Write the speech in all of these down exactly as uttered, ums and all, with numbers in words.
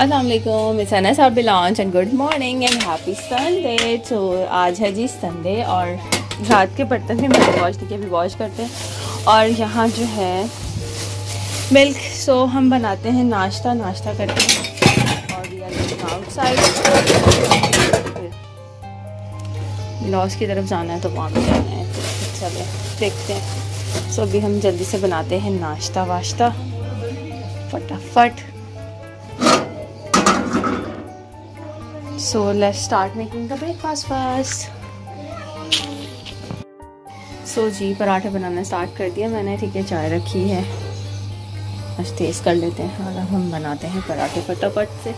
अस्सलाम वालेकुम, इट्स अनस आप लॉन्च and good morning and happy Sunday. तो आज है जी संडे और रात के बर्तन भी मैंने वॉश नहीं किए, अभी वॉश करते हैं। और यहाँ जो है मिल्क, सो हम बनाते हैं नाश्ता नाश्ता करते हैं और वी आर गोइंग आउटसाइड। लॉस की तरफ जाना है तो वहाँ भी जाना है, तो चले देखते हैं। सो अभी हम जल्दी से बनाते हैं नाश्ता वाश्ता फटाफट। So let's start making the breakfast first. So जी पराठे बनाना स्टार्ट कर दिया मैंने, ठीक है। चाय रखी है, आज तेज़ कर लेते हैं और अब हम बनाते हैं पराठे फटाफट से।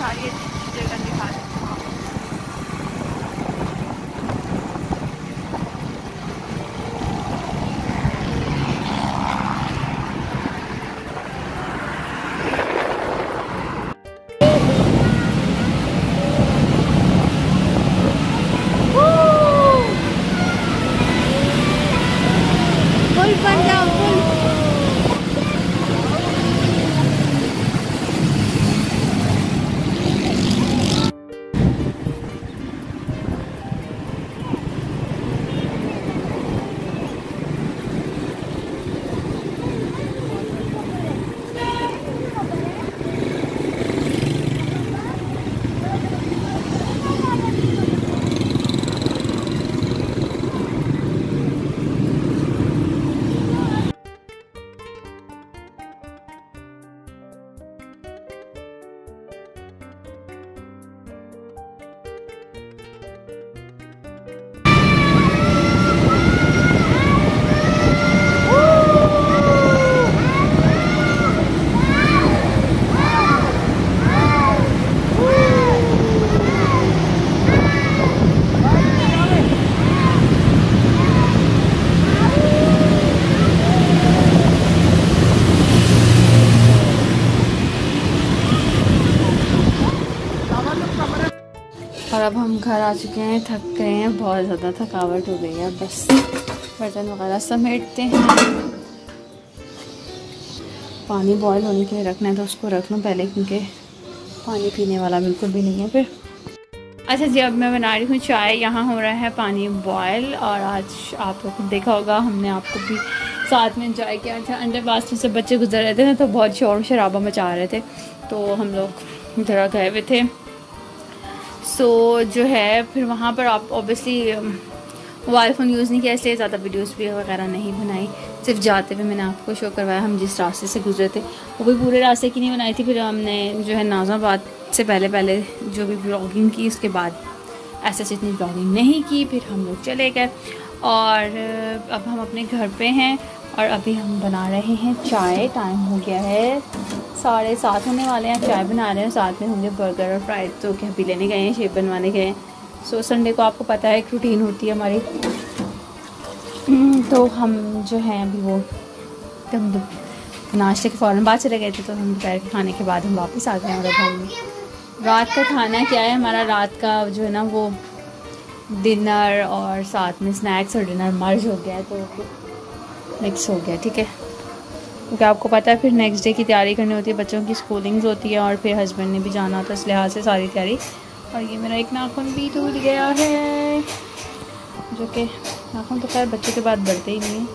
सारी जगह दिखा देती हूँ। फुल बन जाओ फुल। और अब हम घर आ चुके हैं, थक गए हैं, बहुत ज़्यादा थकावट हो गई है। बस बर्तन वगैरह समेटते हैं। पानी बॉईल होने के लिए रखना है तो उसको रख लूँ पहले, क्योंकि पानी पीने वाला बिल्कुल भी नहीं है फिर। अच्छा जी, अब मैं बना रही हूँ चाय। यहाँ हो रहा है पानी बॉयल, और आज आप लोग देखा होगा, हमने आपको भी साथ में इंजॉय किया था। अंडर पास से बच्चे गुजर रहे थे ना, तो बहुत शोर शराबा मचा रहे थे, तो हम लोग जरा गए हुए थे। सो so, जो है फिर वहाँ पर आप ऑब्वियसली मोबाइल फ़ोन यूज़ नहीं किया, इसलिए ज़्यादा वीडियोस भी वगैरह नहीं बनाई। सिर्फ जाते हुए मैंने आपको शो करवाया। हम जिस रास्ते से गुजरे थे वो भी पूरे रास्ते की नहीं बनाई थी। फिर हमने जो है नाज़ाबाद से पहले पहले जो भी ब्लॉगिंग की, उसके बाद ऐसे इतनी ब्लॉगिंग नहीं की। फिर हम लोग चले गए और अब हम अपने घर पे हैं और अभी हम बना रहे हैं चाय। टाइम हो गया है साढ़े सात होने वाले हैं। चाय बना रहे हैं, साथ में होंगे बर्गर और फ्राइड, तो क्या अभी लेने गए हैं, शेप बनवाने गए हैं। सो संडे को आपको पता है एक रूटीन होती है हमारी, तो हम जो है अभी वो हम नाश्ते के फ़ौरन बाद चले गए थे, तो हम दोपहर के खाने के बाद हम वापस आ गए। और अब हम रात का खाना क्या है हमारा, रात का जो है ना वो डिनर और साथ में स्नैक्स और डिनर मर्ज हो गया है, तो मिक्स हो गया, ठीक है। क्योंकि आपको पता है फिर नेक्स्ट डे की तैयारी करनी होती है, बच्चों की स्कूलिंग्स होती है और फिर हस्बैंड ने भी जाना होता है, इस लिहाज से सारी तैयारी। और ये मेरा एक नाखून भी टूट गया है, जो कि नाखून तो खैर बच्चों के बाद बढ़ते ही नहीं हैं।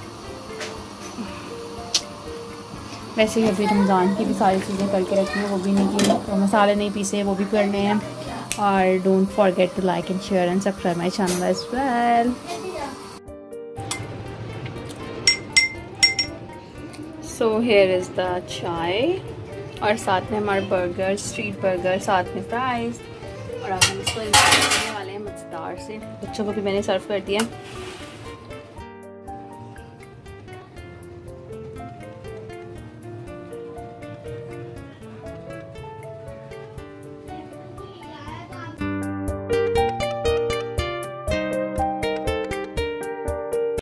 वैसे ही अभी रमज़ान की भी सारी चीज़ें करके रखी हैं, वो भी नहीं की, तो मसाले नहीं पीसे, वो भी करने हैं। और don't forget to like and share and subscribe my channel as well. So here is the chai और साथ में हमारे बर्गर, स्ट्रीट बर्गर, साथ में फ्राइज़। और अब हम इसको एंजॉय करने वाले हैं मज़ेदार से। बच्चों को भी मैंने सर्व कर दिया।